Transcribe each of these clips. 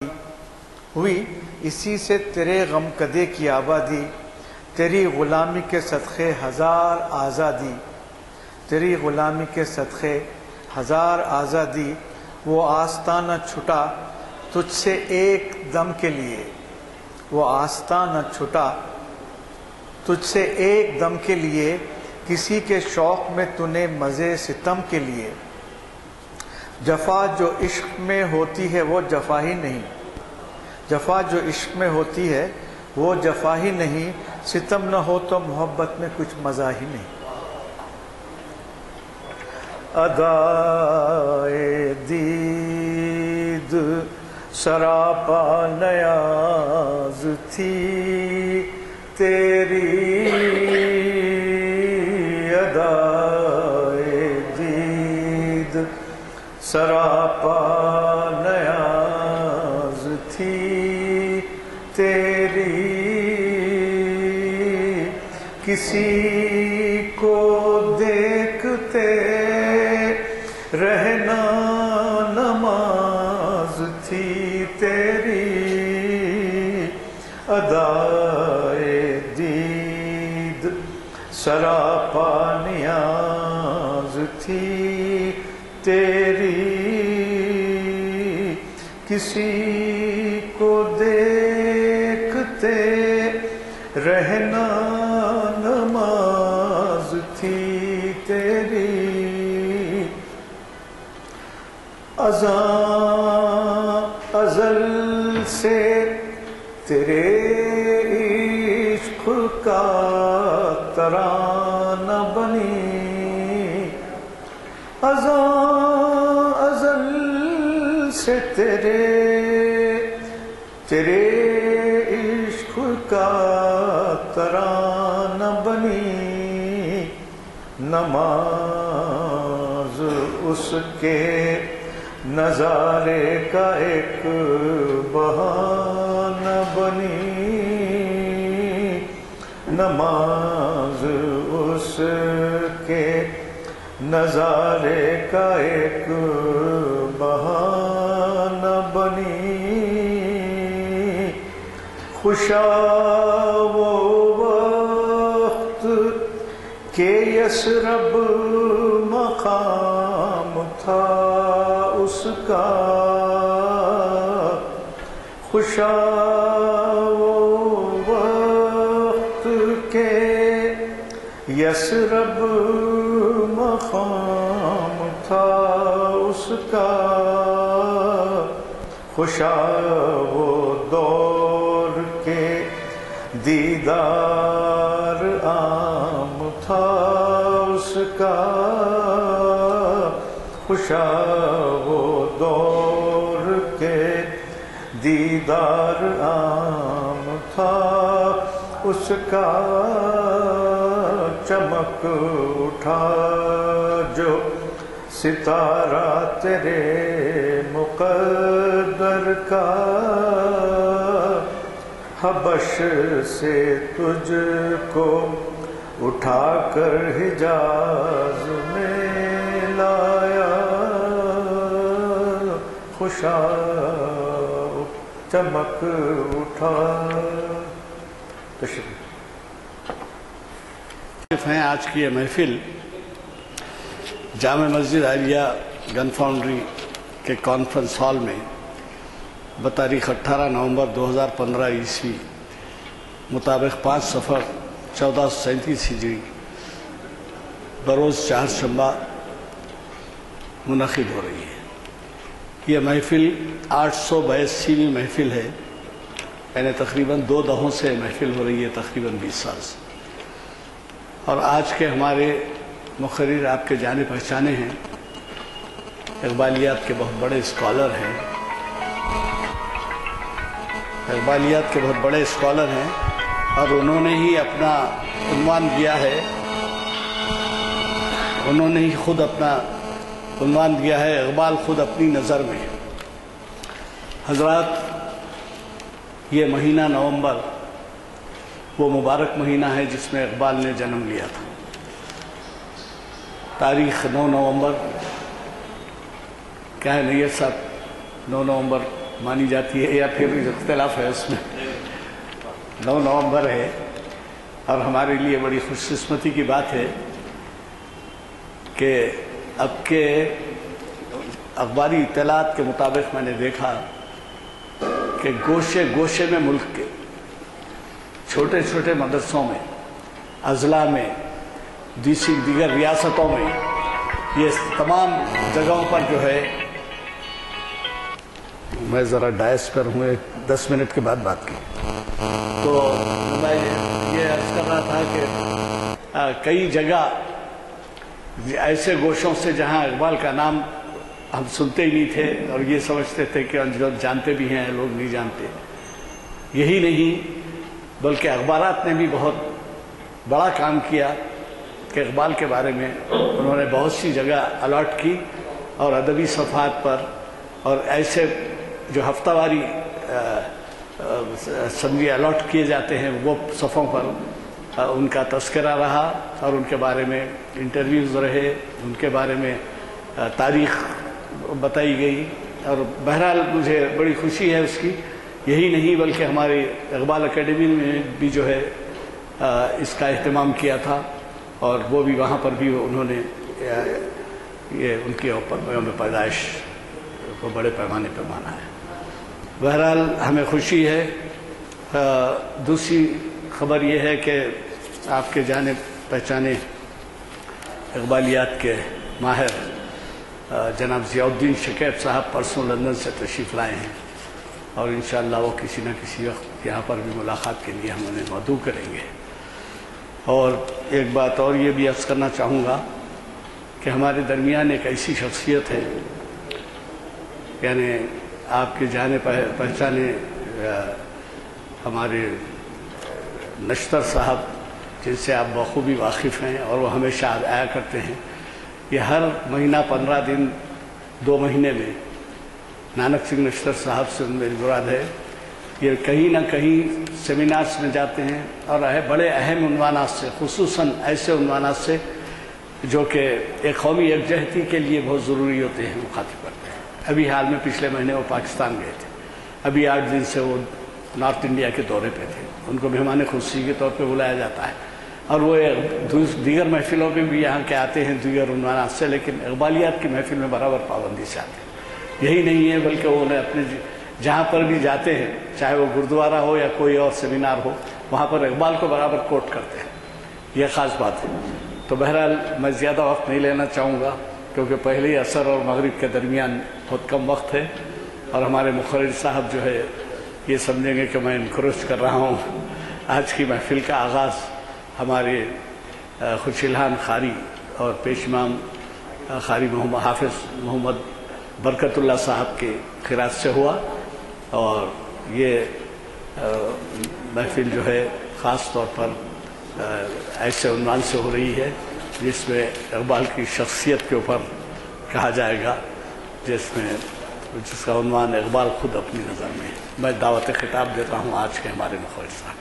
ہوئی اسی سے تیرے غم کدے کی آبادی، تیری غلامی کے صدقے ہزار آزادی، تیری غلامی کے صدقے ہزار آزادی، وہ آستانہ چھٹا تجھ سے ایک دم کے لیے، وہ آستانہ چھٹا تجھ سے ایک دم کے لیے، کسی کے شوق میں تو نے مزے ستم کے لیے، جفا جو عشق میں ہوتی ہے وہ جفا ہی نہیں، جفا جو عشق میں ہوتی ہے وہ جفا ہی نہیں، ستم نہ ہو تو محبت میں کچھ مزہ ہی نہیں۔ ادائے دید سراپا نیاز تھی تیری، ادائے دید سراپا نیاز تھی تیری، کسی کو دیکھتے رہنا نماز تھی تیری، ادائے دید سراپا نیاز تھی تیری، کسی کو دیکھتے رہنا نماز تھی تیری، ازل سے تیرے عشق کا ترانہ بنی، ازل سے تیرے عشق کا ترانہ بنی، نماز اس کے نظارے کا ایک بہانہ بنی، نماز اس کے نظارے کا ایک بہانہ بنی، خوشا وہ وقت کہ یثرب مقام تھا اس کا، خوشا وہ وقت کہ یثرب مقام تھا اس کا، خوشا وہ دور کے دیدار عام تھا اس کا، خوشا وہ دور کے دیدار عام تھا اس کا، چمک اٹھا جو ستارہ تیرے مقدر کا، حبش سے تجھ کو اٹھا کر حجاز میں لایا، خوشا چمک اٹھا۔ تشریف ہیں آج کی یہ محفل جامع مسجد عالیہ گن فاؤنڈری کے کانفرنس ہال میں بتاریخ 18 نومبر 2015 عیسوی مطابق 5 صفر 1437 ہجری بروز چہارشنبہ منعقد ہو رہی ہے۔ یہ محفل 882ویں محفل ہے، یعنی تقریباً 2 دہوں سے محفل ہو رہی ہے، تقریباً 20 سال سے۔ اور آج کے ہمارے مقرر آپ کے جانے پہچانے ہیں، اقبالیات کے بہت بڑے اسکالر ہیں، اقبالیات کے بہت بڑے اسکالر ہیں، اور انہوں نے ہی اپنا عنوان دیا ہے، انہوں نے ہی خود اپنا عنوان دیا ہے، اقبال خود اپنی نظر میں۔ حضرات، یہ مہینہ نومبر وہ مبارک مہینہ ہے جس میں اقبال نے جنم لیا تھا۔ تاریخ 9 نومبر، کیا ہے نیت صاحب، 9 نومبر مانی جاتی ہے یا پھر اختلاف ہے اس میں. 9 نومبر ہے اور ہمارے لیے بڑی خوش قسمتی کی بات ہے کہ اب کے اخباری اطلاعات کے مطابق میں نے دیکھا کہ گوشے گوشے میں ملک کے چھوٹے چھوٹے مدرسوں میں، اضلاع میں، دیگر ریاستوں میں، یہ تمام جگہوں پر جو ہے، میں ذرا ڈائس پر ہوں، 10 منٹ کے بعد بات کی تو میں یہ عرض کر رہا تھا کہ کئی جگہ ایسے گوشوں سے جہاں اقبال کا نام ہم سنتے ہی نہیں تھے اور یہ سمجھتے تھے کہ لوگ جانتے بھی ہیں، لوگ نہیں جانتے. یہی نہیں بلکہ اخبارات نے بھی بہت بڑا کام کیا کہ اقبال کے بارے میں انہوں نے بہت سی جگہ الاٹ کی اور ادبی صفحات پر اور ایسے جو ہفتہ واری سمجھے الاٹ کیے جاتے ہیں وہ صفحوں پر ان کا تذکرہ رہا اور ان کے بارے میں انٹرویوز رہے، ان کے بارے میں تاریخ بتائی گئی. اور بہرحال مجھے بڑی خوشی ہے اس کی. یہی نہیں بلکہ ہماری اقبال اکیڈمی میں بھی جو ہے اس کا اہتمام کیا تھا اور وہ بھی وہاں پر بھی انہوں نے یہ ان کے یوم پیدائش کو بڑے پیمانے پر مانا ہے. بہرحال ہمیں خوشی ہے. دوسری خبر یہ ہے کہ آپ کے جانے پہچانے اقبالیات کے ماہر جناب ضیاء الدین شکیب صاحب پرسوں لندن سے تشریف لائے ہیں اور انشاءاللہ وہ کسی نہ کسی وقت یہاں پر بھی ملاقات کے لیے ہم انہیں مدعو کریں گے. اور ایک بات اور یہ بھی عرض کرنا چاہوں گا کہ ہمارے درمیان ایک ایسی شخصیت ہے، یعنی آپ کے جانے پہچانے ہمارے نشتر صاحب جن سے آپ بخوبی واقف ہیں اور وہ ہمیشہ آیا کرتے ہیں. یہ ہر مہینہ 15 دن 2 مہینے میں نانک سنگھ نشتر صاحب سے میری مراد ہے، یہ کہیں نہ کہیں سیمینارز میں جاتے ہیں اور بڑے اہم عنوانات سے، خصوصاً ایسے عنوانات سے جو کہ ایک قومی یکجہتی کے لیے بہت ضروری ہوتے ہیں، مخاطب کرتے ہیں. ابھی حال میں پچھلے مہینے وہ پاکستان گئے تھے، ابھی 8 دن سے وہ نارتھ انڈیا کے دورے پہ تھے. ان کو مہمان خصوصی کے طور پہ بلایا جاتا ہے اور وہ دیگر محفلوں میں بھی یہاں کے آتے ہیں دیگر عنوانات سے، لیکن اقبالیات کی محفل میں برابر پابندی سے آتے ہیں. یہی نہیں ہے بلکہ وہ انہیں اپنے جہاں پر بھی جاتے ہیں، چاہے وہ گردوارہ ہو یا کوئی اور سیمینار ہو، وہاں پر اقبال کو برابر کوٹ کرتے ہیں. یہ خاص بات ہے. تو بہرحال میں زیادہ وقت نہیں لینا چاہوں گا کیونکہ پہلے ہی عصر اور مغرب کے درمیان بہت کم وقت ہے اور ہمارے مخرج صاحب جو ہے یہ سمجھیں گے کہ میں انکروچ کر رہا ہوں. آج کی محفل کا آغاز ہمارے خوشیلحان خاری اور پیش امام خاری حافظ محمد برکت اللہ صاحب کے خراج سے ہوا اور یہ محفل جو ہے خاص طور پر ایسے عنوان سے ہو رہی ہے جس میں اقبال کی شخصیت کے اوپر کہا جائے گا، جس کا عنوان اقبال خود اپنی نظر میں ہے. میں دعوت خطاب دیتا ہوں آج کے ہمارے مخرج صاحب.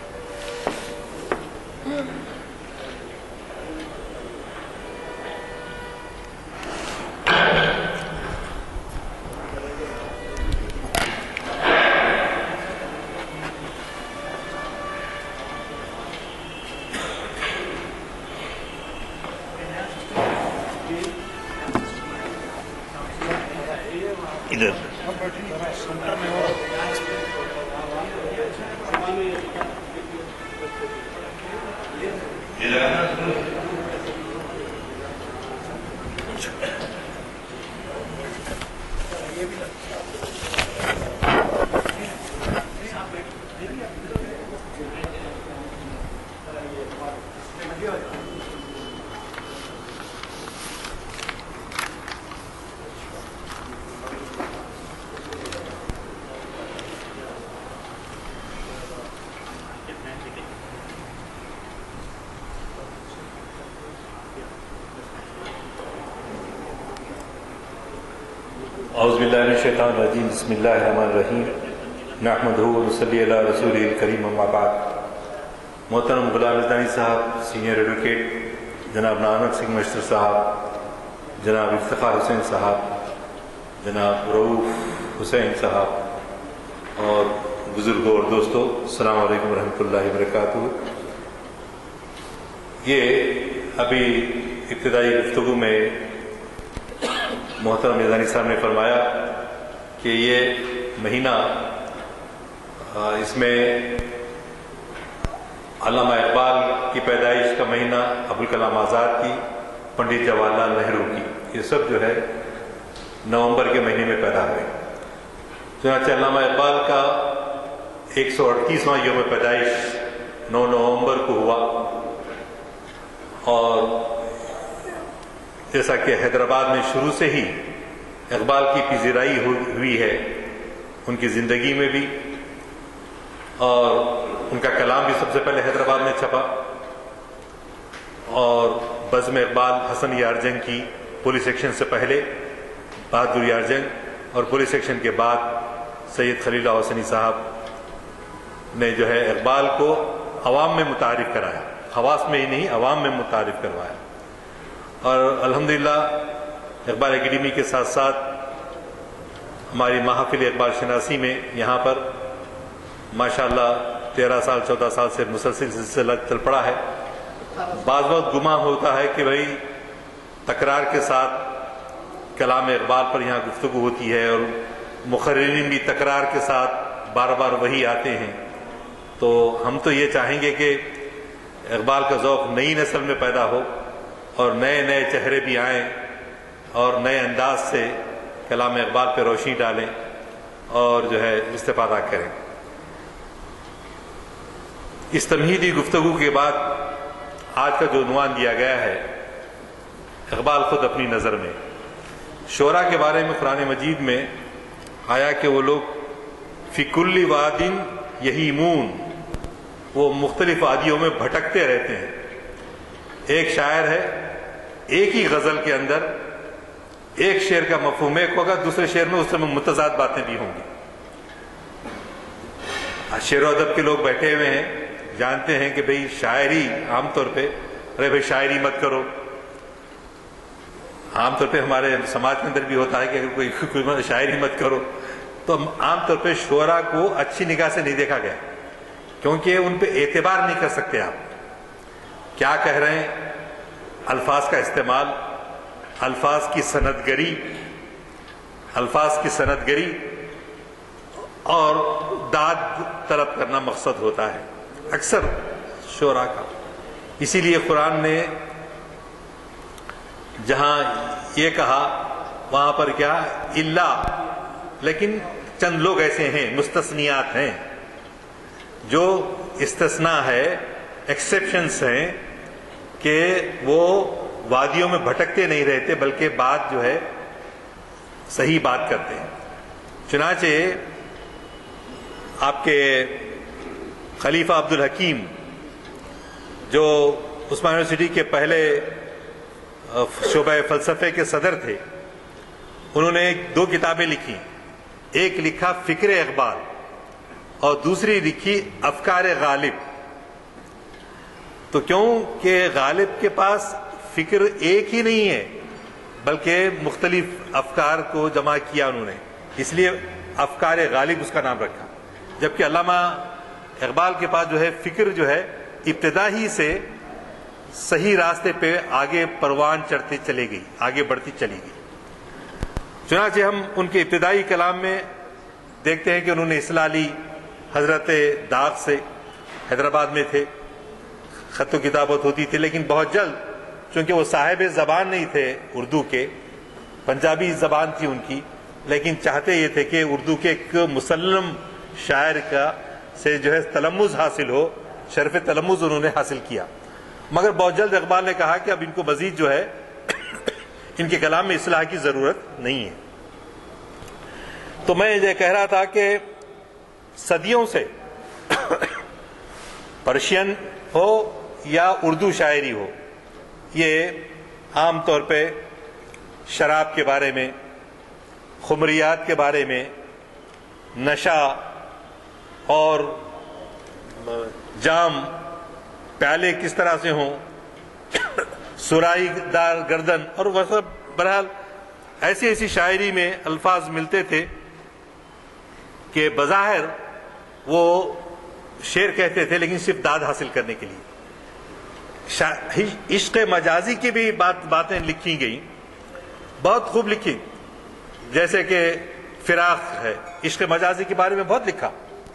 اعوذ باللہ من الشیطان الرجیم. بسم اللہ الرحمن الرحیم. نحمدہ و نصلی علی رسولہ الکریم. اما بعد. محترم غلام رضانی صاحب، سینئر ایڈوکیٹ جناب نانک سنگھ نشتر صاحب، جناب افتخار حسین صاحب، جناب رؤوف حسین صاحب، اور بزرگوں اور دوستوں، السلام علیکم ورحمۃ اللہ وبرکاتہ۔ یہ ابھی ابتدائی گفتگو میں محترم یزدانی صاحب نے فرمایا کہ یہ مہینہ اس میں علامہ اقبال کی پیدائش کا مہینہ، ابوالکلام آزاد کی، پنڈت جواہر لال نہرو کی، یہ سب جو ہے نومبر کے مہینے میں پیدا ہوئے۔ چنانچہ علامہ اقبال کا 138واں یوم پیدائش 9 نومبر کو ہوا، اور جیسا کہ حیدرآباد میں شروع سے ہی اقبال کی پذیرائی ہوئی ہے ان کی زندگی میں بھی، اور ان کا کلام بھی سب سے پہلے حیدرآباد میں چھپا، اور بزم اقبال حسن یارجنگ کی پولیس ایکشن سے پہلے، بہادر یارجنگ، اور پولیس ایکشن کے بعد سید خلیل اللہ حسنی صاحب نے جو ہے اقبال کو عوام میں متعارف کرایا، خواص میں ہی نہیں عوام میں متعارف کروایا۔ اور الحمدللہ اقبال اکیڈمی کے ساتھ ساتھ ہماری محافل اقبال شناسی میں یہاں پر ماشاءاللہ 13 سال 14 سال سے مسلسل سلسلہ چل پڑا ہے۔ بعض وقت گمان ہوتا ہے کہ بھائی تکرار کے ساتھ کلام اقبال پر یہاں گفتگو ہوتی ہے، اور مقررین بھی تکرار کے ساتھ بار بار وہی آتے ہیں، تو ہم تو یہ چاہیں گے کہ اقبال کا ذوق نئی نسل میں پیدا ہو، اور نئے نئے چہرے بھی آئیں، اور نئے انداز سے کلام اقبال پہ روشنی ڈالیں اور جو ہے استفادہ کریں۔ اس تمہیدی گفتگو کے بعد آج کا جو عنوان دیا گیا ہے، اقبال خود اپنی نظر میں، شعراء کے بارے میں قرآن مجید میں آیا کہ وہ لوگ فی کل واد یہیمون، وہ مختلف وادیوں میں بھٹکتے رہتے ہیں۔ ایک شاعر ہے، ایک ہی غزل کے اندر ایک شعر کا مفہوم ایک ہوگا، دوسرے شعر میں اس میں متضاد باتیں بھی ہوں گی۔ شعر و ادب کے لوگ بیٹھے ہوئے ہیں، جانتے ہیں کہ بھئی شاعری عام طور پہ، ارے بھئی شاعری مت کرو، عام طور پہ ہمارے سماج کے اندر بھی ہوتا ہے کہ اگر کوئی شاعری مت کرو، تو عام طور پہ شعراء کو اچھی نگاہ سے نہیں دیکھا گیا، کیونکہ ان پہ اعتبار نہیں کر سکتے آپ کیا کہہ رہے ہیں، الفاظ کا استعمال، الفاظ کی صنعت گری اور داد طلب کرنا مقصد ہوتا ہے اکثر شعراء کا۔ اسی لیے قرآن نے جہاں یہ کہا وہاں پر کیا اللہ، لیکن چند لوگ ایسے ہیں، مستثنیات ہیں، جو استثناء ہے، ایکسیپشنز ہیں، کہ وہ وادیوں میں بھٹکتے نہیں رہتے بلکہ بات جو ہے صحیح بات کرتے ہیں۔ چنانچہ آپ کے خلیفہ عبدالحکیم جو عثمان یونیورسٹی کے پہلے شعبہ فلسفے کے صدر تھے، انہوں نے 2 کتابیں لکھی، ایک لکھا فکر اقبال اور دوسری لکھی افکار غالب۔ تو کیوں کہ غالب کے پاس فکر ایک ہی نہیں ہے بلکہ مختلف افکار کو جمع کیا انہوں نے، اس لیے افکار غالب اس کا نام رکھا، جبکہ علامہ اقبال کے پاس جو ہے فکر جو ہے ابتدا ہی سے صحیح راستے پہ آگے پروان چڑھتی چلے گئی، آگے بڑھتی چلی گئی۔ چنانچہ ہم ان کے ابتدائی کلام میں دیکھتے ہیں کہ انہوں نے اصلاح لی حضرت داغ سے، حیدرآباد میں تھے، خط و کتابت ہوتی تھی، لیکن بہت جلد چونکہ وہ صاحب زبان نہیں تھے اردو کے، پنجابی زبان تھی ان کی، لیکن چاہتے یہ تھے کہ اردو کے ایک مسلم شاعر کا سے جو ہے تلمذ حاصل ہو، شرف تلمذ انہوں نے حاصل کیا۔ مگر بہت جلد اقبال نے کہا کہ اب ان کو مزید جو ہے ان کے کلام میں اصلاح کی ضرورت نہیں ہے۔ تو میں یہ کہہ رہا تھا کہ صدیوں سے پرشین ہو یا اردو شاعری ہو، یہ عام طور پہ شراب کے بارے میں، خمریات کے بارے میں، نشہ اور جام پیالے کس طرح سے ہوں، سرائی دار گردن، اور وہ سب بہرحال ایسی ایسی شاعری میں الفاظ ملتے تھے کہ بظاہر وہ شعر کہتے تھے لیکن صرف داد حاصل کرنے کے لیے. عشق مجازی کی بھی باتیں لکھی گئی، بہت خوب لکھی، جیسے کہ فراق ہے، عشق مجازی کے بارے میں بہت لکھا،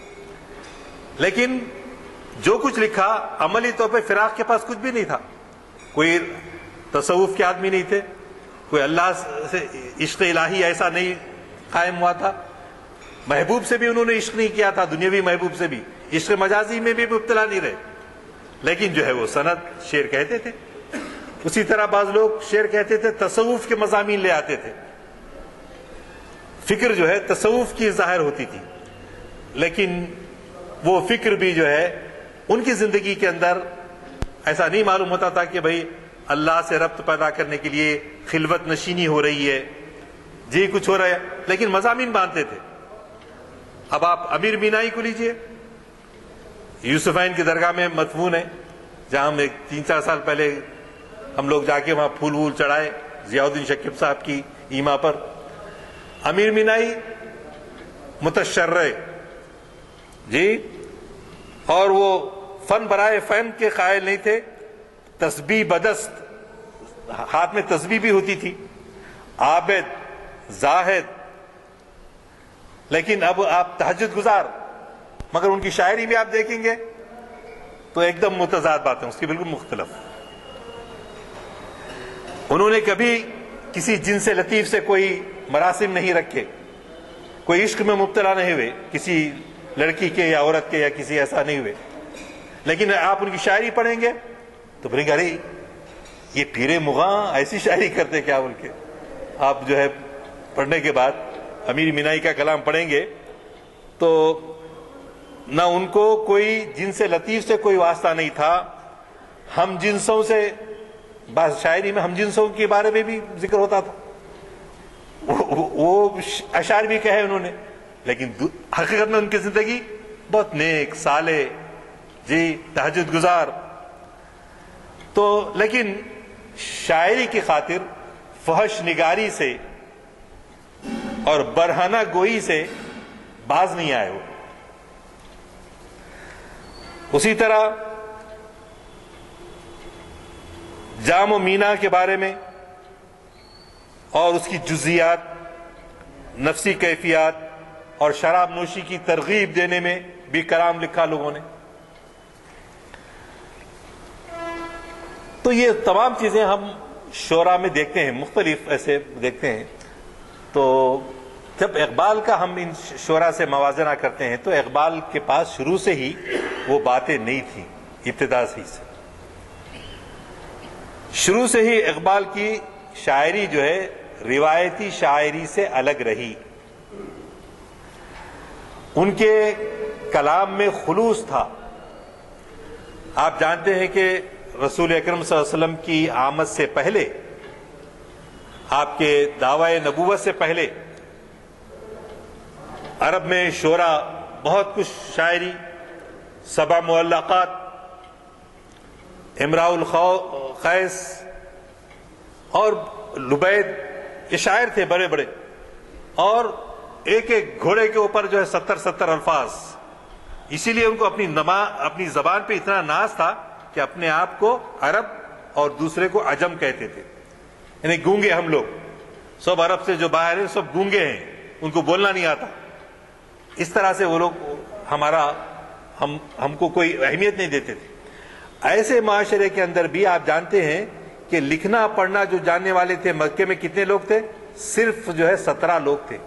لیکن جو کچھ لکھا عملی طور پہ فراق کے پاس کچھ بھی نہیں تھا. کوئی تصوف کے آدمی نہیں تھے، کوئی اللہ سے عشق الہی ایسا نہیں قائم ہوا تھا، محبوب سے بھی انہوں نے عشق نہیں کیا تھا، دنیاوی محبوب سے بھی، عشق مجازی میں بھی مبتلا نہیں رہے، لیکن جو ہے وہ سند شعر کہتے تھے. اسی طرح بعض لوگ شعر کہتے تھے، تصوف کے مضامین لے آتے تھے، فکر جو ہے تصوف کی ظاہر ہوتی تھی، لیکن وہ فکر بھی جو ہے ان کی زندگی کے اندر ایسا نہیں معلوم ہوتا تھا کہ بھئی اللہ سے ربط پیدا کرنے کے لیے خلوت نشینی ہو رہی ہے، جی کچھ ہو رہا ہے، لیکن مضامین باندھتے تھے. اب آپ امیر مینائی کو لیجئے، یوسفین کی درگاہ میں مدفون ہے، جہاں ہم 3-4 سال پہلے ہم لوگ جا کے وہاں پھول وول چڑھائے ضیاء الدین شکیب صاحب کی ایما پر. امیر مینائی متشرع جی، اور وہ فن برائے فن کے قائل نہیں تھے، تسبیح بدست، ہاتھ میں تسبیح بھی ہوتی تھی، عابد زاہد، لیکن اب آپ تہجد گزار. مگر ان کی شاعری بھی آپ دیکھیں گے تو ایک دم متضاد باتیں، اس کی بالکل مختلف. انہوں نے کبھی کسی جنس لطیف سے کوئی مراسم نہیں رکھے، کوئی عشق میں مبتلا نہیں ہوئے کسی لڑکی کے یا عورت کے یا کسی ایسا نہیں ہوئے. لیکن آپ ان کی شاعری پڑھیں گے تو بولیں گے ارے یہ پیر مغاں ایسی شاعری کرتے کیا بول کے. آپ جو ہے پڑھنے کے بعد امیر مینائی کا کلام پڑھیں گے تو نہ ان کو کوئی جنس لطیف سے کوئی واسطہ نہیں تھا، ہم جنسوں سے، بعض شاعری میں ہم جنسوں کے بارے میں بھی ذکر ہوتا تھا، وہ اشعار بھی کہے انہوں نے، لیکن حقیقت میں ان کی زندگی بہت نیک صالح جی، تہجد گزار. تو لیکن شاعری کی خاطر فحش نگاری سے اور برہنہ گوئی سے باز نہیں آئے وہ. اسی طرح جام و مینا کے بارے میں اور اس کی جزیات، نفسی کیفیات اور شراب نوشی کی ترغیب دینے میں بھی کلام لکھا لوگوں نے. تو یہ تمام چیزیں ہم شعرا میں دیکھتے ہیں، مختلف ایسے دیکھتے ہیں. تو جب اقبال کا ہم ان شعرا سے موازنہ کرتے ہیں تو اقبال کے پاس شروع سے ہی وہ باتیں نہیں تھیں، ابتدا سے شروع سے ہی اقبال کی شاعری جو ہے روایتی شاعری سے الگ رہی. ان کے کلام میں خلوص تھا. آپ جانتے ہیں کہ رسول اکرم صلی اللہ علیہ وسلم کی آمد سے پہلے، آپ کے دعوی نبوت سے پہلے عرب میں شعرا بہت کچھ شاعری، 7 معلقات، امراء القیس اور لبید، یہ شاعر تھے بڑے بڑے، اور ایک ایک گھوڑے کے اوپر جو ہے 70 الفاظ. اسی لیے ان کو اپنی زبان پہ اتنا ناز تھا کہ اپنے آپ کو عرب اور دوسرے کو عجم کہتے تھے. یعنی گونگے ہم لوگ، سب عرب سے جو باہر ہیں سب گونگے ہیں، ان کو بولنا نہیں آتا. اس طرح سے وہ لوگ ہم کو کوئی اہمیت نہیں دیتے تھے. ایسے معاشرے کے اندر بھی آپ جانتے ہیں کہ لکھنا پڑھنا جو جاننے والے تھے مکے میں کتنے لوگ تھے؟ صرف جو ہے 17 لوگ تھے،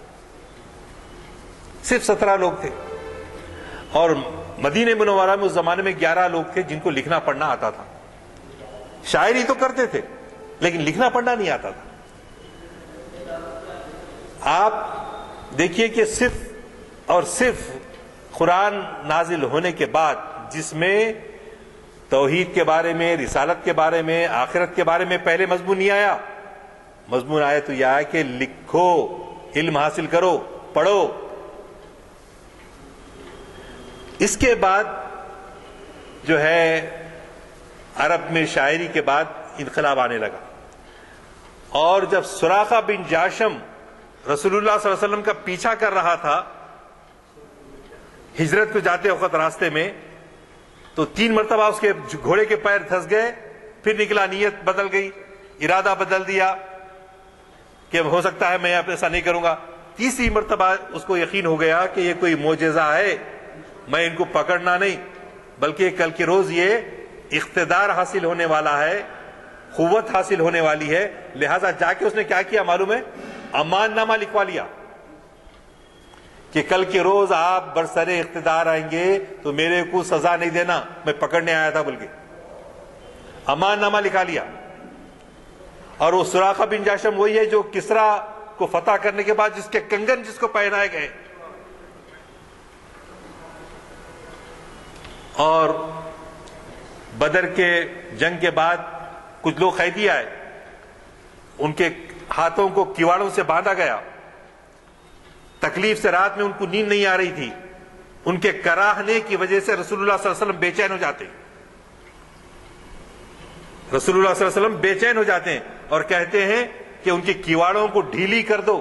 صرف 17 لوگ تھے. اور مدینہ منورہ میں اس زمانے میں 11 لوگ تھے جن کو لکھنا پڑھنا آتا تھا. شاعری تو کرتے تھے لیکن لکھنا پڑھنا نہیں آتا تھا. آپ دیکھیے کہ صرف اور صرف قرآن نازل ہونے کے بعد، جس میں توحید کے بارے میں، رسالت کے بارے میں، آخرت کے بارے میں پہلے مضمون نہیں آیا. مضمون آیا تو یہ آیا کہ لکھو، علم حاصل کرو، پڑھو. اس کے بعد جو ہے عرب میں شاعری کے بعد انقلاب آنے لگا. اور جب سراقہ بن جاشم رسول اللہ صلی اللہ علیہ وسلم کا پیچھا کر رہا تھا ہجرت کو جاتے وقت راستے میں تو 3 مرتبہ اس کے گھوڑے کے پیر دھس گئے، پھر نکلا، نیت بدل گئی، ارادہ بدل دیا کہ ہو سکتا ہے میں اب ایسا نہیں کروں گا۔ تیسری مرتبہ اس کو یقین ہو گیا کہ یہ کوئی معجزہ ہے، میں ان کو پکڑنا نہیں بلکہ کل کے روز یہ اقتدار حاصل ہونے والا ہے، قوت حاصل ہونے والی ہے، لہذا جا کے اس نے کیا کیا معلوم ہے؟ امان نامہ لکھوا لیا کہ کل کے روز آپ برسر اقتدار آئیں گے تو میرے کو سزا نہیں دینا، میں پکڑنے آیا تھا، بلکہ امان نامہ لکھا لیا۔ اور وہ سراقہ بن جاشم وہی ہے جو کسرا کو فتح کرنے کے بعد جس کے کنگن جس کو پہنائے گئے، اور بدر کے جنگ کے بعد کچھ لوگ قیدی آئے، ان کے ہاتھوں کو کیواڑوں سے باندھا گیا، تکلیف سے رات میں ان کو نیند نہیں آ رہی تھی، ان کے کراہنے کی وجہ سے رسول اللہ صلی اللہ علیہ وسلم بے چین ہو جاتے ہیں، رسول اللہ صلی اللہ علیہ وسلم بے چین ہو جاتے ہیں اور کہتے ہیں کہ ان کی کیواڑوں کو ڈھیلی کر دو،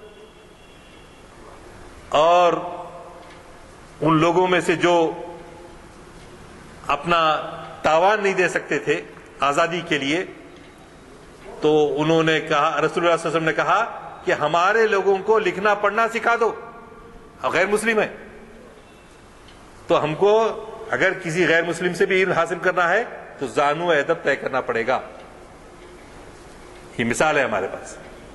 اور ان لوگوں میں سے جو اپنا تاوان نہیں دے سکتے تھے آزادی کے لیے، تو انہوں نے کہا، رسول اللہ صلی اللہ علیہ وسلم نے کہا کہ ہمارے لوگوں کو لکھنا پڑھنا سکھا دو، غیر مسلم ہے تو ہم کو اگر کسی غیر مسلم سے بھی علم حاصل کرنا ہے تو زانو ادب طے کرنا پڑے گا۔ یہ مثال ہے ہمارے پاس۔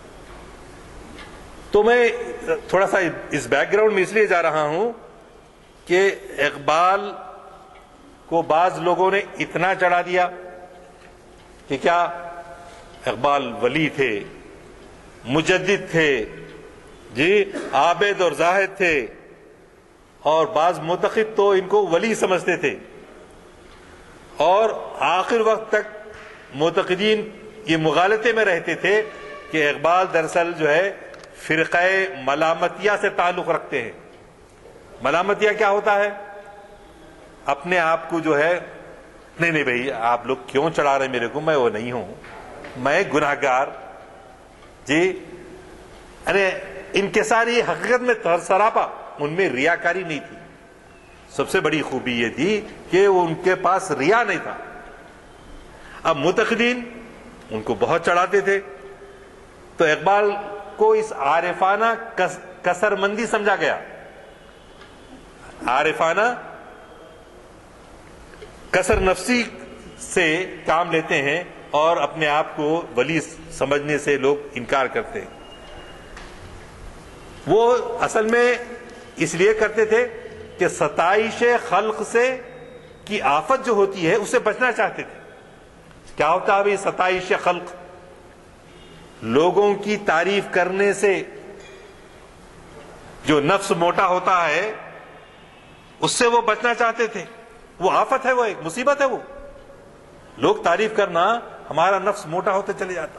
تو میں تھوڑا سا اس بیک گراؤنڈ میں اس لیے جا رہا ہوں کہ اقبال کو بعض لوگوں نے اتنا چڑھا دیا کہ کیا اقبال ولی تھے، مجدد تھے، جی عابد اور زاہد تھے، اور بعض معتقد تو ان کو ولی سمجھتے تھے، اور آخر وقت تک معتقدین یہ مغالطے میں رہتے تھے کہ اقبال دراصل جو ہے فرقہ ملامتیہ سے تعلق رکھتے ہیں۔ ملامتیہ کیا ہوتا ہے؟ اپنے آپ کو جو ہے نہیں بھائی آپ لوگ کیوں چڑھا رہے میرے کو، میں وہ نہیں ہوں، میں گناہگار، جی ارے انکساری حقیقت میں سراپا، ان میں ریاکاری نہیں تھی۔ سب سے بڑی خوبی یہ تھی کہ ان کے پاس ریا نہیں تھا۔ اب معتقدین ان کو بہت چڑھاتے تھے، تو اقبال کو اس عارفانہ کثر مندی سمجھا گیا، عارفانہ کثر نفسی سے کام لیتے ہیں اور اپنے آپ کو ولی سمجھنے سے لوگ انکار کرتے ہیں۔ وہ اصل میں اس لیے کرتے تھے کہ ستائش خلق سے کی آفت جو ہوتی ہے اس سے بچنا چاہتے تھے۔ کیا ہوتا ہے بھائی ستائش خلق؟ لوگوں کی تعریف کرنے سے جو نفس موٹا ہوتا ہے اس سے وہ بچنا چاہتے تھے۔ وہ آفت ہے، وہ ایک مصیبت ہے، وہ لوگ تعریف کرنا، ہمارا نفس موٹا ہوتے چلے جاتا،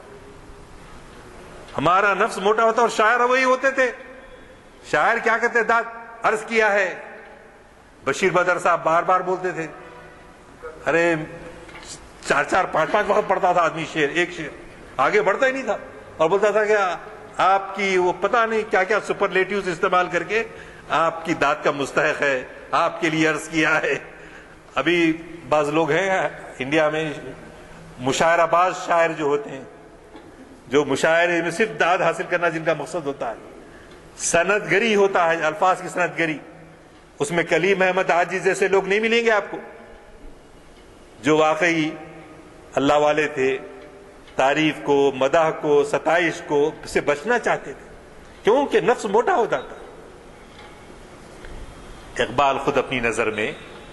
ہمارا نفس موٹا ہوتا۔ اور شاعر وہی ہوتے تھے، شاعر کیا کہتے داد عرض کیا ہے، بشیر بدر صاحب بار بار بولتے تھے، ارے 4 5 وقت پڑھتا تھا آدمی شعر، ایک شعر آگے بڑھتا ہی نہیں تھا، اور بولتا تھا کہ آپ کی وہ پتہ نہیں کیا کیا سپرلیٹیوز استعمال کر کے آپ کی داد کا مستحق ہے، آپ کے لیے عرض کیا ہے۔ ابھی بعض لوگ ہیں انڈیا میں مشاعرہ باز شاعر جو ہوتے ہیں، جو مشاعرے میں صرف داد حاصل کرنا جن کا مقصد ہوتا ہے، سند گری ہوتا ہے، الفاظ کی سند گری، اس میں کلیم احمد حاجی جیسے لوگ نہیں ملیں گے آپ کو، جو واقعی اللہ والے تھے، تعریف کو، مدح کو، ستائش کو سے بچنا چاہتے تھے، کیونکہ نفس موٹا ہو جاتا۔ اقبال خود اپنی نظر میں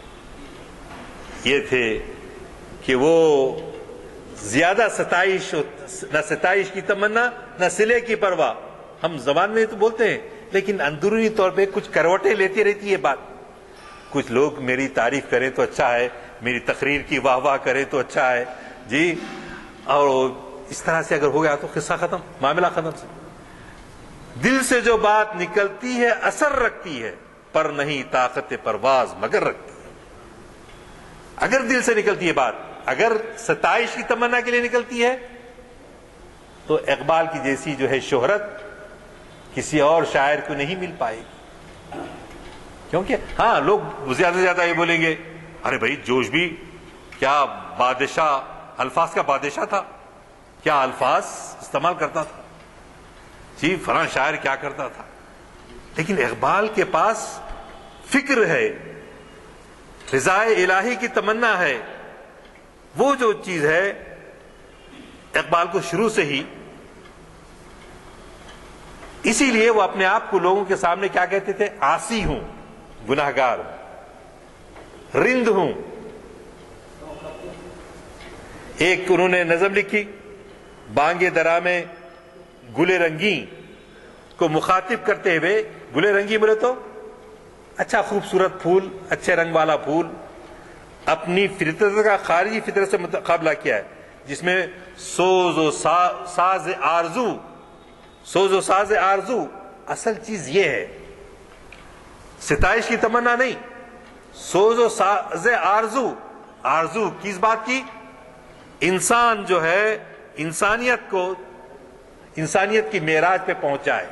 یہ تھے کہ وہ زیادہ نہ ستائش کی تمنا نہ صلے کی پرواہ، ہم زبان میں تو بولتے ہیں لیکن اندرونی طور پہ کچھ کروٹیں لیتی رہتی ہے بات، کچھ لوگ میری تعریف کریں تو اچھا ہے، میری تقریر کی واہ واہ کریں تو اچھا ہے، جی، اور اس طرح سے اگر ہو گیا تو قصہ ختم، معاملہ ختم سے۔ دل سے جو بات نکلتی ہے اثر رکھتی ہے، پر نہیں طاقت پرواز مگر رکھتی ہے۔ اگر دل سے نکلتی ہے بات، اگر ستائش کی تمنا کے لیے نکلتی ہے، تو اقبال کی جیسی جو ہے شہرت کسی اور شاعر کو نہیں مل پائے گی، کیونکہ ہاں لوگ زیادہ سے زیادہ یہ بولیں گے ارے بھائی جوش بھی کیا بادشاہ، الفاظ کا بادشاہ تھا، کیا الفاظ استعمال کرتا تھا، جی فلاں شاعر کیا کرتا تھا. لیکن اقبال کے پاس فکر ہے، رضائے الہی کی تمنا ہے. وہ جو چیز ہے اقبال کو شروع سے ہی، اسی لیے وہ اپنے آپ کو لوگوں کے سامنے کیا کہتے تھے؟ عاصی ہوں، گناہگار ہوں، رند ہوں. ایک انہوں نے نظم لکھی، بانگ درا میں گل رنگی کو مخاطب کرتے ہوئے، گل رنگی بولے تو اچھا خوبصورت پھول، اچھے رنگ والا پھول، اپنی فطرت کا خارجی فطرت سے مقابلہ کیا ہے، جس میں سوز و ساز آرزو، سوز و ساز آرزو اصل چیز یہ ہے، ستائش کی تمنا نہیں، سوز و ساز آرزو. آرزو کس بات کی؟ انسان جو ہے انسانیت کو، انسانیت کی معراج پہ پہنچائے.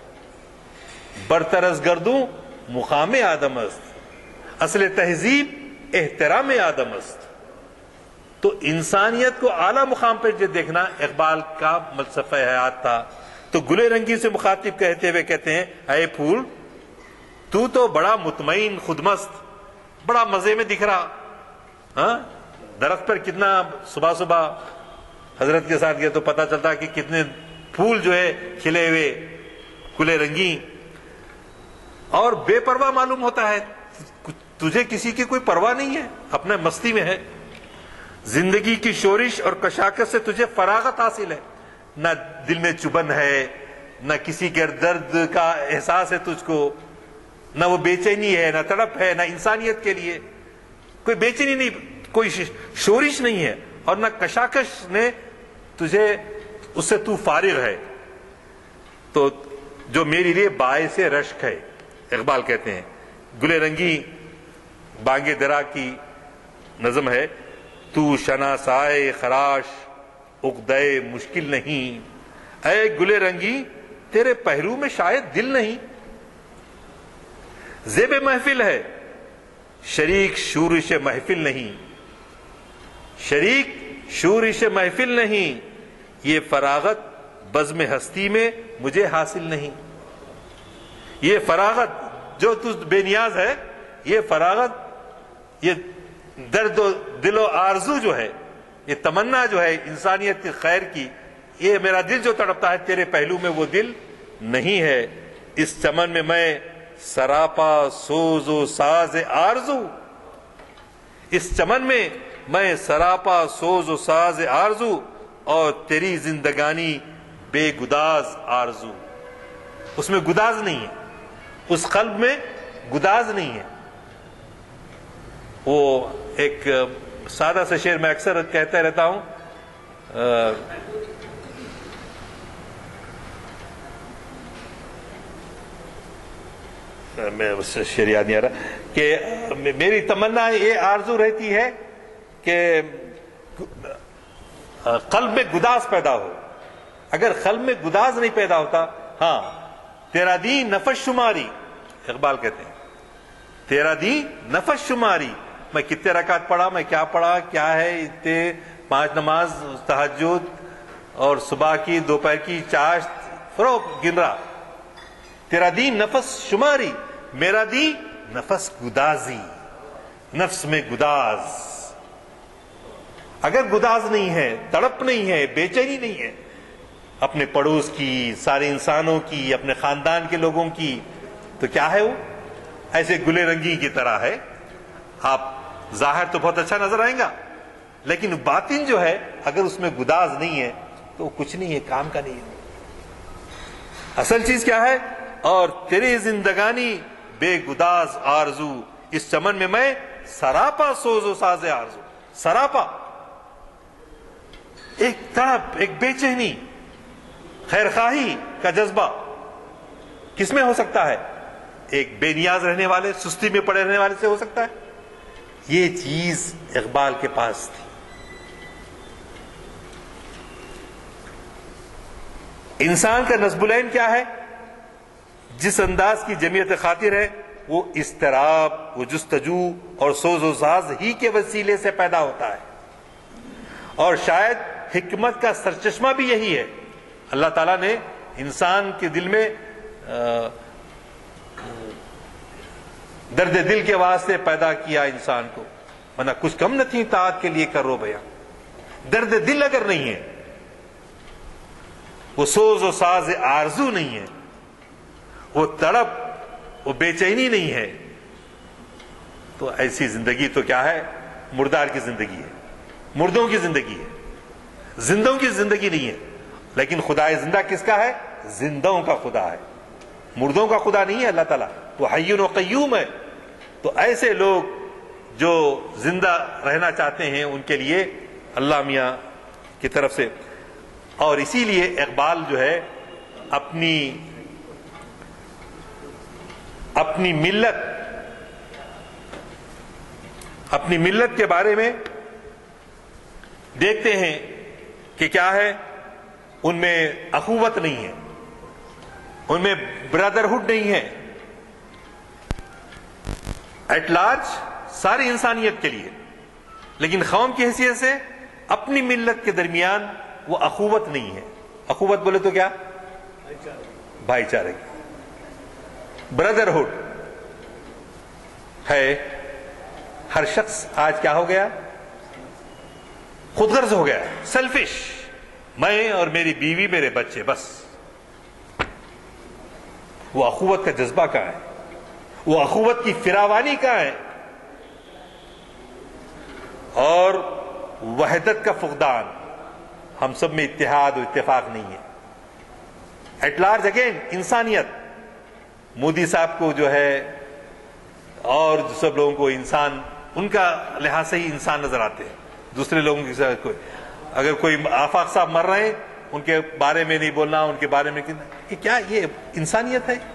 برطرز گردوں مقام آدم است، اصل تہذیب احترام آدم است. تو انسانیت کو اعلیٰ مقام پہ جو دیکھنا اقبال کا فلسفہ حیات تھا. تو گل رنگی سے مخاطب کہتے ہوئے کہتے ہیں اے پھول تو بڑا مطمئن، خودمست، بڑا مزے میں دکھ رہا. ہاں درخت پر کتنا صبح صبح حضرت کے ساتھ گیا تو پتہ چلتا کہ کتنے پھول جو ہے کھلے ہوئے گل رنگی، اور بے پرواہ معلوم ہوتا ہے. تجھے کسی کی کوئی پرواہ نہیں ہے، اپنے مستی میں ہے. زندگی کی شورش اور کشاکش سے تجھے فراغت حاصل ہے، نہ دل میں چبھن ہے، نہ کسی کے درد کا احساس ہے تجھ کو، نہ وہ بے چینی ہے، نہ تڑپ ہے، نہ انسانیت کے لیے کوئی بے چینی نہیں، کوئی شورش نہیں ہے، اور نہ کشاکش نے تجھے، اس سے تو فارغ ہے. تو جو میرے لیے باعث رشک ہے، اقبال کہتے ہیں. گل رنگی بانگ درا کی نظم ہے. تو شناسائے خراش عقدے مشکل نہیں، اے گل رنگی تیرے پہلو میں شاید دل نہیں. زیب محفل ہے شریک شورش محفل نہیں، شریک شورش محفل نہیں، یہ فراغت بزم ہستی میں مجھے حاصل نہیں. یہ فراغت جو تو بے نیاز ہے، یہ فراغت، یہ درد و دل و آرزو جو ہے، یہ تمنا جو ہے انسانیت کی خیر کی، یہ میرا دل جو تڑپتا ہے تیرے پہلو میں وہ دل نہیں ہے. اس چمن میں میں سراپا سوز و ساز آرزو، اس چمن میں میں سراپا سوز و ساز آرزو، اور تیری زندگانی بے گداز آرزو. اس میں گداز نہیں ہے، اس قلب میں گداز نہیں ہے. وہ ایک سادہ سے شعر میں اکثر کہتا رہتا ہوں، میں اس شعر یاد نہیں آ رہا، کہ میری تمنا یہ آرزو رہتی ہے کہ قلب میں گداز پیدا ہو. اگر قلب میں گداز نہیں پیدا ہوتا، ہاں تیرا دین نفس شماری، اقبال کہتے ہیں تیرا دین نفس شماری، میں کتنے رکعت پڑھا، میں کیا پڑھا، کیا ہے، اتنے 5 نماز، تہجد اور صبح کی، دوپہر کی چاشت فروغ گن رہا. تیرا دین نفس شماری، میرا دین نفس گدازی، نفس میں گداز. اگر گداز نہیں ہے، تڑپ نہیں ہے، بے چینی نہیں ہے اپنے پڑوس کی، سارے انسانوں کی، اپنے خاندان کے لوگوں کی، تو کیا ہے وہ؟ ایسے گل رنگی کی طرح ہے. آپ ظاہر تو بہت اچھا نظر آئیں گا، لیکن باطن جو ہے اگر اس میں گداز نہیں ہے تو کچھ نہیں ہے، کام کا نہیں ہے. اصل چیز کیا ہے؟ اور تیری زندگانی بے گداز آرزو، اس چمن میں سراپا سوز و ساز آرزو. سراپا ایک تڑپ، ایک بے چینی، خیر خواہی کا جذبہ کس میں ہو سکتا ہے؟ ایک بے نیاز رہنے والے، سستی میں پڑے رہنے والے سے ہو سکتا ہے. یہ چیز اقبال کے پاس تھی. انسان کا نصب العین کیا ہے؟ جس انداز کی جمعیت خاطر ہے وہ اضطراب، وہ جستجو اور سوز و ساز ہی کے وسیلے سے پیدا ہوتا ہے، اور شاید حکمت کا سرچشمہ بھی یہی ہے۔ اللہ تعالیٰ نے انسان کے دل میں درد دل کے واسطے پیدا کیا انسان کو، ورنہ کچھ کم نہ تھی طاعت کے لیے کرو بیاں۔ درد دل اگر نہیں ہے، وہ سوز و ساز آرزو نہیں ہے، وہ تڑپ، وہ بے چینی نہیں ہے، تو ایسی زندگی تو کیا ہے؟ مردار کی زندگی ہے، مردوں کی زندگی ہے، زندوں کی زندگی نہیں ہے۔ لیکن خدا زندہ کس کا ہے؟ زندوں کا خدا ہے، مردوں کا خدا نہیں ہے اللہ تعالیٰ، وہ حی و قیوم ہے۔ تو ایسے لوگ جو زندہ رہنا چاہتے ہیں ان کے لیے اللہ میاں کی طرف سے، اور اسی لیے اقبال جو ہے اپنی ملت کے بارے میں دیکھتے ہیں کہ کیا ہے، ان میں اخوت نہیں ہے، ان میں برادرہڈ نہیں ہے، ایٹ لارج ساری انسانیت کے لیے، لیکن قوم کی حیثیت سے اپنی ملت کے درمیان وہ اخوت نہیں ہے۔ اخوت بولے تو کیا؟ بھائی چارے کی، برادرہڈ ہے۔ ہر شخص آج کیا ہو گیا؟ خود غرض ہو گیا، سیلفش، میں اور میری بیوی، میرے بچے، بس۔ وہ اخوت کا جذبہ کہاں ہے؟ وہ اخوت کی فراوانی کہاں ہے؟ اور وحدت کا فقدان، ہم سب میں اتحاد و اتفاق نہیں ہے۔ ایٹ لارج اگین انسانیت، مودی صاحب کو جو ہے اور سب لوگوں کو انسان، ان کا لحاظ سے ہی انسان نظر آتے ہیں، دوسرے لوگوں کے ساتھ اگر کوئی آفاق صاحب مر رہے ہیں ان کے بارے میں نہیں بولنا، ان کے بارے میں کہ کیا یہ انسانیت ہے؟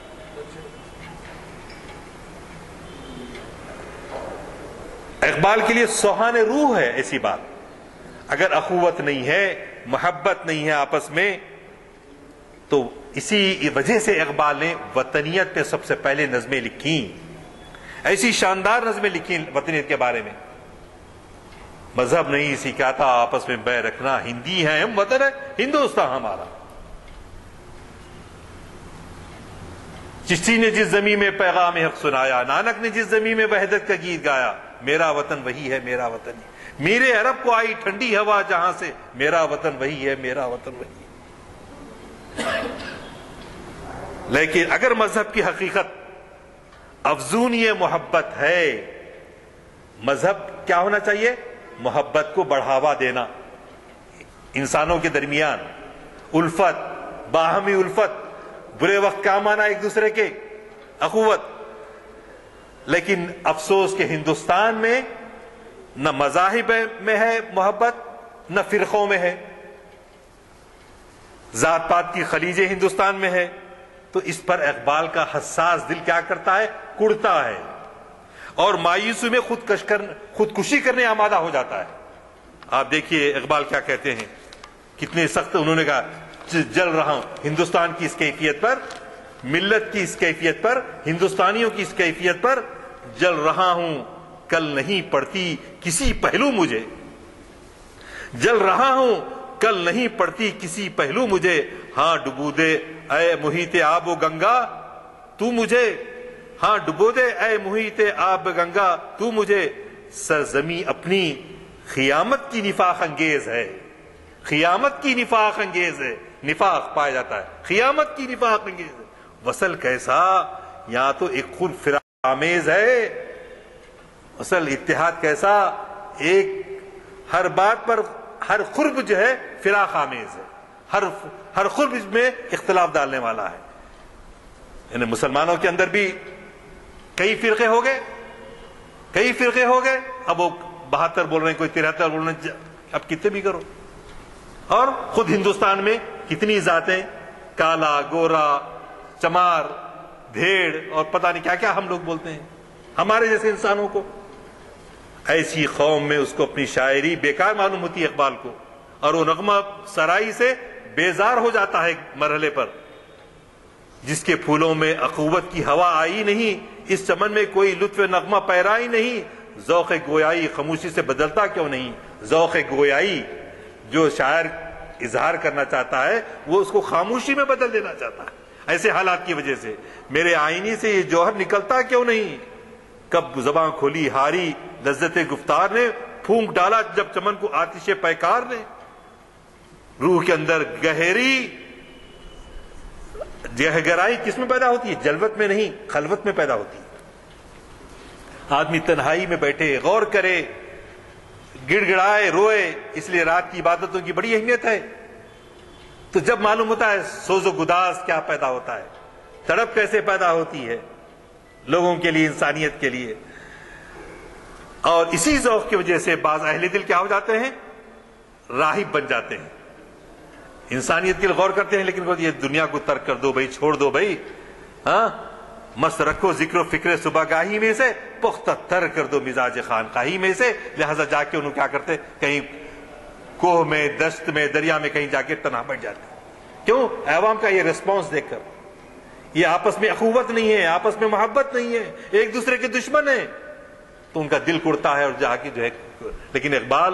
اقبال کے لیے سوہان روح ہے ایسی بات۔ اگر اخوت نہیں ہے، محبت نہیں ہے آپس میں، تو اسی وجہ سے اقبال نے وطنیت پہ سب سے پہلے نظمیں لکھی، ایسی شاندار نظمیں لکھی وطنیت کے بارے میں۔ مذہب نہیں سکھاتا آپس میں بے رکھنا، ہندی ہیں ہم، وطن ہے ہندوستان ہمارا۔ چشتی نے جس زمین میں پیغام حق سنایا، نانک نے جس زمین میں وحدت کا گیت گایا، میرا وطن وہی ہے، میرا وطن ہی۔ میرے عرب کو آئی ٹھنڈی ہوا جہاں سے، میرا وطن وہی ہے، میرا وطن وہی ہے۔ لیکن اگر مذہب کی حقیقت افزونی محبت ہے، مذہب کیا ہونا چاہیے؟ محبت کو بڑھاوا دینا، انسانوں کے درمیان الفت، باہمی الفت، برے وقت کام آنا ایک دوسرے کے، اخوت۔ لیکن افسوس کہ ہندوستان میں نہ مذاہب میں ہے محبت، نہ فرقوں میں ہے، ذات پات کی خلیج ہندوستان میں ہے۔ تو اس پر اقبال کا حساس دل کیا کرتا ہے؟ کڑتا ہے، اور مایوسی میں خودکشی کرنے آمادہ ہو جاتا ہے۔ آپ دیکھیے اقبال کیا کہتے ہیں، کتنے سخت انہوں نے کہا، جل رہا ہوں ہندوستان کی اس کیفیت پر، ملت کی اس کیفیت پر، ہندوستانیوں کی اس کیفیت پر جل رہا ہوں، کل نہیں پڑتی کسی پہلو مجھے، جل رہا ہوں کل نہیں پڑتی کسی پہلو مجھے، ہاں ڈبو دے اے محیط آب و گنگا تو مجھے، ہاں ڈبو دے اے محیط آب گنگا تو مجھے، سرزمی اپنی قیامت کی نفاق انگیز ہے، قیامت کی نفاق انگیز ہے، نفاق پایا جاتا ہے، قیامت کی نفاق انگیز ہے۔ وصل کیسا، یہاں تو ایک خود فراق آمیز ہے، وصل اتحاد کیسا، ایک ہر بات پر ہر قرب جو ہے فراق آمیز ہے، ہر قرب میں اختلاف ڈالنے والا ہے۔ یعنی مسلمانوں کے اندر بھی کئی فرقے ہو گئے، اب وہ 72 بول رہے ہیں، کوئی 73 بول رہے ہیں، اب کتنے بھی کرو۔ اور خود ہندوستان میں کتنی ذاتیں، کالا، گورا، چمار، بھیڑ اور پتہ نہیں کیا کیا ہم لوگ بولتے ہیں ہمارے جیسے انسانوں کو۔ ایسی قوم میں اس کو اپنی شاعری بیکار معلوم ہوتی ہے اقبال کو، اور وہ نغمہ سرائی سے بیزار ہو جاتا ہے ایک مرحلے پر، جس کے پھولوں میں اخوت کی ہوا آئی نہیں، اس چمن میں کوئی لطف نغمہ پیرا ہی نہیں، ذوق گویائی خاموشی سے بدلتا کیوں نہیں؟ ذوق گویائی جو شاعر اظہار کرنا چاہتا ہے وہ اس کو خاموشی میں بدل دینا چاہتا ہے۔ ایسے حالات کی وجہ سے میرے آئینی سے یہ جوہر نکلتا کیوں نہیں؟ کب زباں کھولی ہاری لذت گفتار نے، پھونک ڈالا جب چمن کو آتش پیکار نے۔ روح کے اندر گہرائی کس میں پیدا ہوتی ہے؟ جلوت میں نہیں، خلوت میں پیدا ہوتی ہے۔ آدمی تنہائی میں بیٹھے غور کرے، گڑ گڑائے روئے، اس لیے رات کی عبادتوں کی بڑی اہمیت ہے۔ تو جب معلوم ہوتا ہے سوز و گداز کیا پیدا ہوتا ہے، تڑپ کیسے پیدا ہوتی ہے لوگوں کے لیے، انسانیت کے لیے۔ اور اسی ذوق کی وجہ سے بعض اہل دل کیا ہو جاتے ہیں؟ راہب بن جاتے ہیں، انسانیت کے لیے غور کرتے ہیں لیکن یہ دنیا کو ترک کر دو بھائی، چھوڑ دو بھائی، ہاں مست رکھو ذکر و فکر صبح گاہی میں سے، پختہ تر کر دو مزاج خانقاہی میں سے۔ لہذا جا کے انہوں کیا کرتے؟ کہیں کوہ میں، دشت میں، دریا میں کہیں جا کے تنہا بیٹھ جاتے۔ کیوں؟ عوام کا یہ ریسپانس دیکھ کر، یہ آپس میں اخوت نہیں ہے، آپس میں محبت نہیں ہے، ایک دوسرے کے دشمن ہیں، تو ان کا دل کڑتا ہے اور جا کے جو ہے۔ لیکن اقبال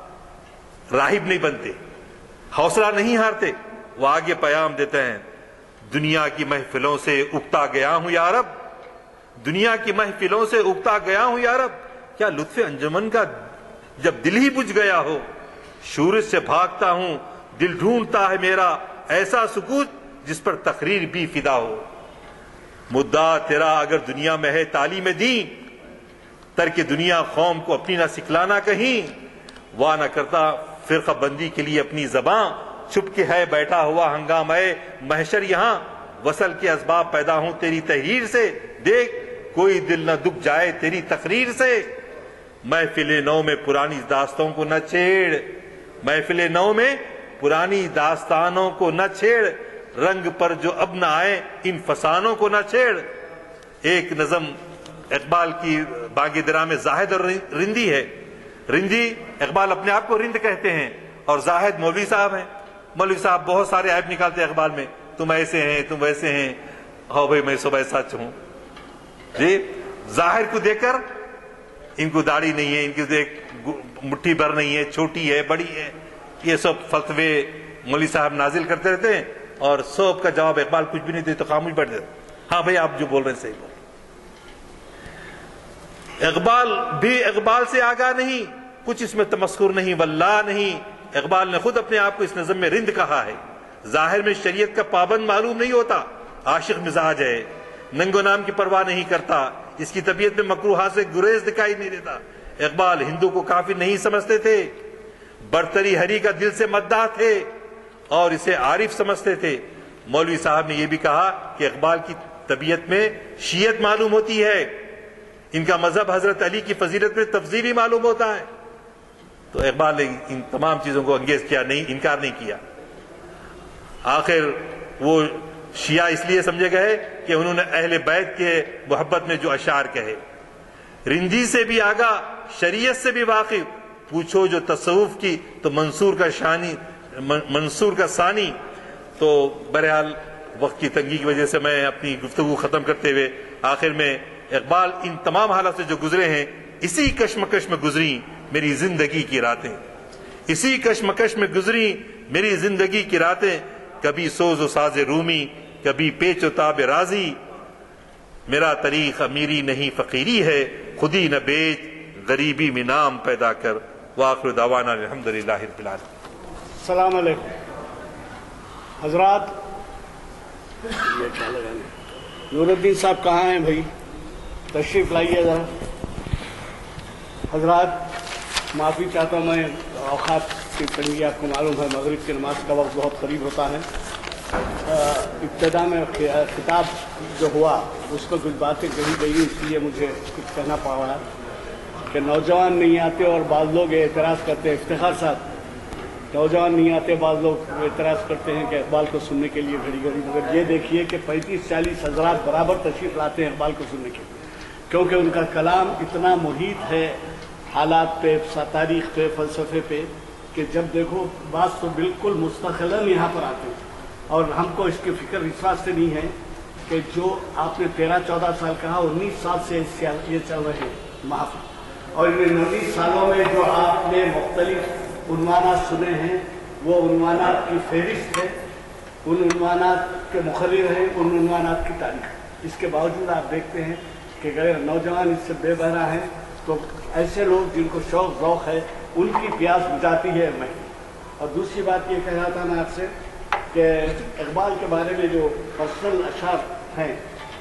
راہب نہیں بنتے، حوصلہ نہیں ہارتے، وہ آگے پیام دیتے ہیں، دنیا کی محفلوں سے اگتا گیا ہوں یا رب، دنیا کی محفلوں سے اگتا گیا ہوں یا رب، کیا لطف انجمن کا جب دل ہی بجھ گیا ہو، شورش سے بھاگتا ہوں دل ڈھونڈتا ہے میرا ایسا سکوت جس پر تقریر بھی فدا ہو، مدعا تیرا اگر دنیا میں ہے تعلیم دین، ترک دنیا قوم کو اپنی نہ سکھلانا کہیں، واہ نہ کرتا فرقہ بندی کے لیے اپنی زباں، چھپ کے ہے بیٹھا ہوا ہنگامہ محشر یہاں، وصل کے اسباب پیدا ہوں تیری تحریر سے، دیکھ کوئی دل نہ دکھ جائے تیری تقریر سے، محفل نو میں پرانی داستانوں کو نہ چھیڑ، محفل نو میں پرانی داستانوں کو نہ چھیڑ، رنگ پر جو اب نہ آئے ان فسانوں کو نہ چھیڑ۔ ایک نظم اقبال کی باغ درا میں زاہد اور رندی ہے۔ رندی، اقبال اپنے آپ کو رند کہتے ہیں، اور زاہد مولوی صاحب ہیں۔ مولوی صاحب بہت سارے عیب نکالتے ہیں اقبال میں، تم ایسے ہیں، تم ویسے ہیں، ہاں بھائی میں صبح سچ ہوں جی۔ ظاہر کو دیکھ کر ان کو داڑھی نہیں ہے، ان کی دیکھ مٹھی بھر نہیں ہے، چھوٹی ہے، بڑی ہے، یہ سب فتوے مولوی صاحب نازل کرتے رہتے ہیں، اور سب کا جواب اقبال کچھ بھی نہیں دیتے تو خاموش بیٹھ جاتے، ہاں بھائی آپ جو بول رہے ہیں صحیح بول۔ اقبال بھی اقبال سے آگاہ نہیں، کچھ اس میں تمسخر نہیں، واللہ نہیں۔ اقبال نے خود اپنے آپ کو اس نظم میں رند کہا ہے۔ ظاہر میں شریعت کا پابند معلوم نہیں ہوتا، عاشق مزاج ہے، ننگ و نام کی پرواہ نہیں کرتا، اس کی طبیعت میں مکروہات سے گریز دکھائی نہیں دیتا۔ اقبال ہندو کو کافر نہیں سمجھتے تھے، برتری ہری کا دل سے مداح تھے اور اسے عارف سمجھتے تھے۔ مولوی صاحب نے یہ بھی کہا کہ اقبال کی طبیعت میں شیعت معلوم ہوتی ہے، ان کا مذہب حضرت علی کی فضیلت میں تفضیلی معلوم ہوتا ہے۔ تو اقبال نے ان تمام چیزوں کو انگیز کیا، نہیں انکار نہیں کیا۔ آخر وہ شیعہ اس لیے سمجھے گئے کہ انہوں نے اہل بیت کے محبت میں جو اشعار کہے۔ رندی سے بھی آگاہ، شریعت سے بھی واقف، پوچھو جو تصوف کی تو منصور کا ثانی۔ تو بہرحال وقت کی تنگی کی وجہ سے میں اپنی گفتگو ختم کرتے ہوئے آخر میں اقبال ان تمام حالات سے جو گزرے ہیں، اسی کشمکش میں گزری میری زندگی کی راتیں، اسی کشمکش میں گزری میری زندگی کی راتیں، کبھی سوز و ساز رومی، کبھی پیچ و تاب رازی، میرا طریق امیری نہیں فقیری ہے، خودی نہ بیچ غریبی میں نام پیدا کر۔ وآخر دعوانا الحمدللہ رب العالمین۔ السلام علیکم حضرات۔ نور الدین صاحب کہاں ہیں بھائی؟ تشریف لائیے ذرا۔ حضرات معافی چاہتا ہوں، میں اوقات کی تنگی آپ کو معلوم ہے، مغرب کی نماز کا وقت بہت قریب ہوتا ہے۔ ابتدا میں خطاب جو ہوا اس میں کچھ باتیں کہی گئی، اس لیے مجھے کچھ کہنا پڑ رہا ہے کہ نوجوان نہیں آتے اور بعض لوگ اعتراض کرتے ہیں۔ افتخار صاحب، نوجوان نہیں آتے، بعض لوگ اعتراض کرتے ہیں کہ اقبال کو سننے کے لیے گھڑی گھڑی، مگر یہ دیکھیے کہ 35-40 حضرات برابر تشریف لاتے ہیں اقبال کو سننے کے لیے، کیونکہ ان کا کلام اتنا محیط ہے حالات پہ، تاریخ پہ، فلسفے پہ، کہ جب دیکھو بات تو بالکل مستقلاً یہاں پر آتے ہیں۔ اور ہم کو اس کی فکر اس واسطے نہیں ہے کہ جو آپ نے 13-14 سال کہا 19 سال سے یہ چل رہے ہیں محفل، اور ان 19 سالوں میں جو آپ نے مختلف عنوانات سنے ہیں وہ عنوانات کی فہرست ہے، ان عنوانات کے مقرر ہیں، ان عنوانات کی تاریخ۔ اس کے باوجود آپ دیکھتے ہیں کہ اگر نوجوان اس سے بے بہرا ہیں تو ایسے لوگ جن کو شوق ذوق ہے ان کی پیاس بجاتی ہے میں۔ اور دوسری بات یہ کہہ رہا تھا میں آپ سے کہ اقبال کے بارے میں جو پرسنل اشعار ہیں،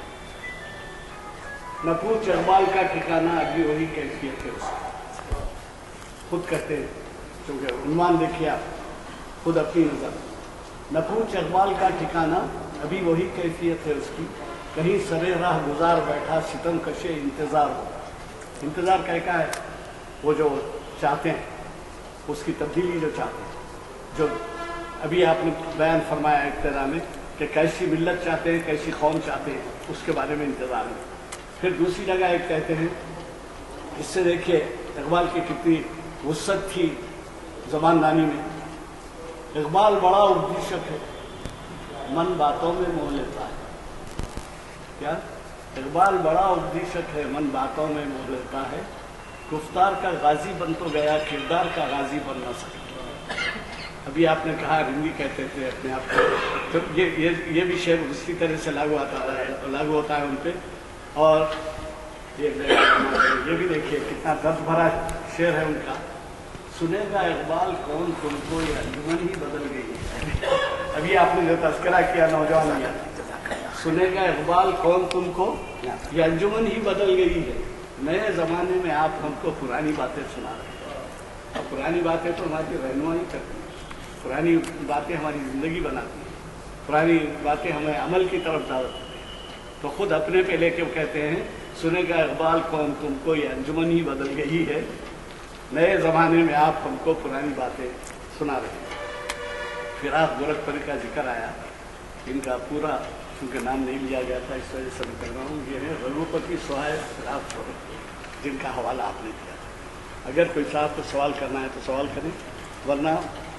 نہ پوچھ اقبال کا ٹھکانہ ابھی وہی کیفیت ہے، اس کی خود کہتے ہیں، کیونکہ عنوان دیکھیے آپ خود اپنی نظر، نہ پوچھ اقبال کا ٹھکانہ ابھی وہی کیفیت ہے اس کی، کہیں سرے راہ گزار بیٹھا ستم کشے انتظار ہو۔ انتظار کیا ہے؟ وہ جو چاہتے ہیں اس کی تبدیلی جو چاہتے ہیں، جو ابھی آپ نے بیان فرمایا ابتدا میں کہ کیسی ملت چاہتے ہیں، کیسی قوم چاہتے ہیں، اس کے بارے میں انتظار ہے۔ پھر دوسری جگہ ایک کہتے ہیں، اس سے دیکھیے اقبال کی کتنی وسعت تھی زبان دانی میں، اقبال بڑا اپدیشک ہے من باتوں میں موہ لیتا ہے۔ کیا؟ اقبال بڑا اپدیشک ہے من باتوں میں موہ لیتا ہے، گفتار کا غازی بن تو گیا کردار کا غازی بن نہ سکتا۔ ابھی آپ نے کہا رندی کہتے تھے اپنے آپ کو، تو یہ بھی شعر اسی طرح سے لاگو ہوتا ہے ان پہ۔ اور یہ بھی دیکھیے کتنا درد بھرا شعر ہے ان کا، سنے گا اقبال کون تم کو یہ انجمن ہی بدل گئی ہے۔ ابھی آپ نے جو تذکرہ کیا نوجوان کا، سنے گا اقبال کون تم کو یہ انجمن ہی بدل گئی ہے، نئے زمانے میں آپ ہم کو پرانی باتیں سنا رہے ہیں۔ اور پرانی باتیں تو ہماری رہنمائی کرتی ہیں، پرانی باتیں ہماری زندگی بناتی ہیں، پرانی باتیں ہمیں عمل کی طرف دعوت دیتی ہیں۔ تو خود اپنے پہ لے کے وہ کہتے ہیں، سنے گا اقبال قوم تم کو یہ انجمن ہی بدل گئی ہے، نئے زمانے میں آپ ہم کو پرانی باتیں سنا رہے ہیں۔ فراق گورکھپوری کا ذکر آیا، ان کا پورا چونکہ نام نہیں لیا گیا تھا اس وجہ سے میں کہہ رہا ہوں، یہ ہے رغوپتی صاحب فراق گورکھپوری، جن کا حوالہ آپ نے دیا تھا۔ اگر کوئی صاحب کو سوال کرنا ہے تو سوال کریں، ورنہ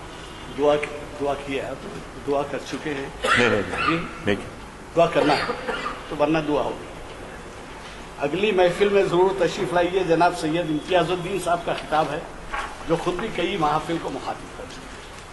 دعا کی ہے، دعا کر چکے ہیں، دعا کرنا ہے تو ورنہ دعا ہوگی۔ اگلی محفل میں ضرور تشریف لائیے، جناب سید امتیاز الدین صاحب کا خطاب ہے، جو خود بھی کئی محافل کو مخاطب کر چکے۔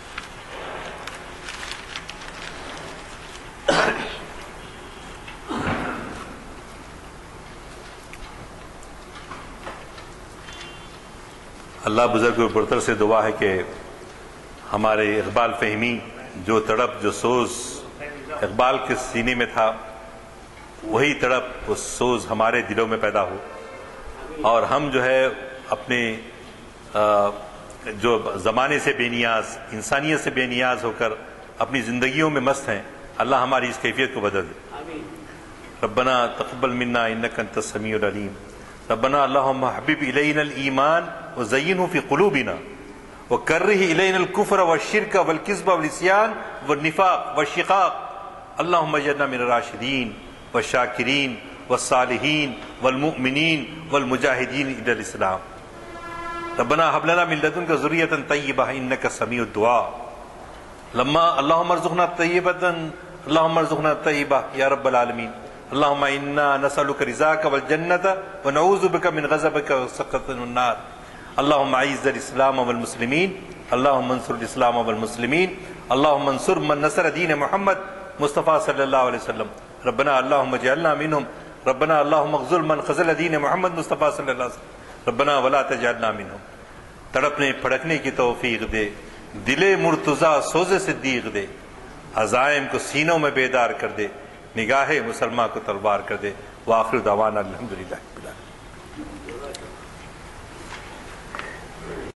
اللہ بزرگ و برتر سے دعا ہے کہ ہمارے اقبال فہمی، جو تڑپ جو سوز اقبال کے سینے میں تھا، وہی تڑپ وہ سوز ہمارے دلوں میں پیدا ہو، اور ہم جو ہے اپنے جو زمانے سے بے نیاز، انسانیت سے بے نیاز ہو کر اپنی زندگیوں میں مست ہیں، اللہ ہماری اس کیفیت کو بدل دے۔ ربنا تقبل منا انک انت السمیع العلیم، ربنا اللہم حبب الینا الایمان وزینہ فی قلوبنا وکرہ الینا الکفر والشرک والکذب والعصیان والنفاق والشقاق، اللہم اجعلنا من الراشدین والشاکرین والصالحین والمؤمنین والمجاہدین الی الاسلام، ربنا هب لنا من لدنک ذریۃ طیبہ انک سمیع الدعاء، اللہم ارزقنا طیبۃ، اللہم ارزقنا طیبہ یا رب العالمین، اللہم انا نسألک رضاک والجنۃ ونعوذ بک من غضبک وسخطک والنار، اللہم اعز الاسلام والمسلمین، اللہم انصر الاسلام والمسلمین، اللہم انصر من نصر دین محمد مصطفیٰ صلی اللہ علیہ وسلم، ربنا اللہم اجعلنا منہم، ربنا اللہم اغزل من خزل دین محمد مصطفیٰ صلی اللہ علیہ وسلم، ربنا ولا تجعلنا منہم۔ تڑپنے پھڑکنے کی توفیق دے، دل مرتضیٰ سوز صدیق دے، عزائم کو سینوں میں بیدار کر دے، نگاہ مسلمہ کو تلوار کر دے۔ وآخر دعوانا الحمدللہ رب العالمین۔